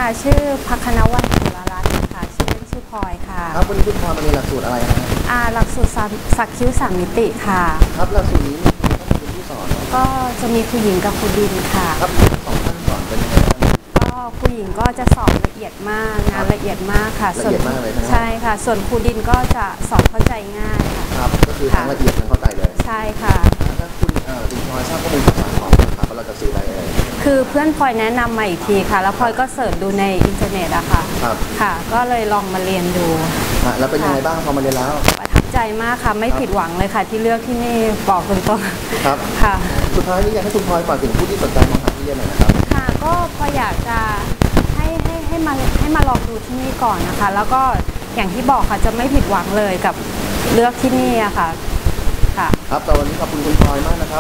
ชื่อภัคนวันจุลรัตน์ค่ะชื่อเล่นชื่อพลอยค่ะครับวันนี้คุณพลอยมาเรียนหลักสูตรอะไรนะหลักสูตรสักคิ้ว3 มิติค่ะครับหลักสูตรนี้มีคุณผู้สอนก็จะมีครูหญิงกับครูดินค่ะครับสองท่านสอนเป็นยังไงบ้างก็ครูหญิงก็จะสอนละเอียดมากงานละเอียดมากค่ะละเอียดมากเลยนะใช่ค่ะส่วนครูดินก็จะสอนเข้าใจง่ายค่ะครับก็คือทั้งละเอียดทั้งเข้าใจเลยใช่ค่ะถ้าคุณพลอยทราบข้อมูลข่าวสารของครับว่าเราจะซื้ออะไรคือเพื่อนพลอยแนะนำมาอีกทีค่ะแล้วพลอยก็เสิร์ชดูในอินเทอร์เน็ตอะค่ะครับค่ะก็เลยลองมาเรียนดูแล้วเป็นยังไงบ้างพอมาเรียนแล้วประทับใจมากค่ะไม่ผิดหวังเลยค่ะที่เลือกที่นี่บอกตรงๆครับค่ะสุดท้ายนี้อยากให้คุณพลอยฝากถึงผู้ที่สนใจมหาวิทยาลัยหน่อยนะครับค่ะก็พลอยอยากจะให้มาลองดูที่นี่ก่อนนะคะแล้วก็อย่างที่บอกค่ะจะไม่ผิดหวังเลยกับเลือกที่นี่อะค่ะครับแต่วันนี้ขอบคุณคุณพลอยมากนะครับ